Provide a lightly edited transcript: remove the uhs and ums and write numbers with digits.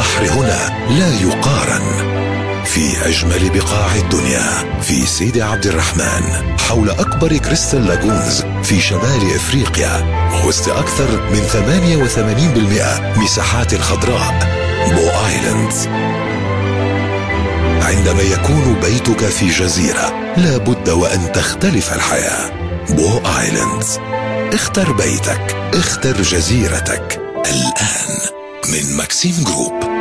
البحر هنا لا يقارن. في أجمل بقاع الدنيا في سيدي عبد الرحمن، حول أكبر كريستال لاجونز في شمال إفريقيا، وسط أكثر من 88% مساحات الخضراء. بو آيلاندز. عندما يكون بيتك في جزيرة لا بد وأن تختلف الحياة. بو آيلاندز. اختر بيتك، اختر جزيرتك الآن من ماكسيم جروب.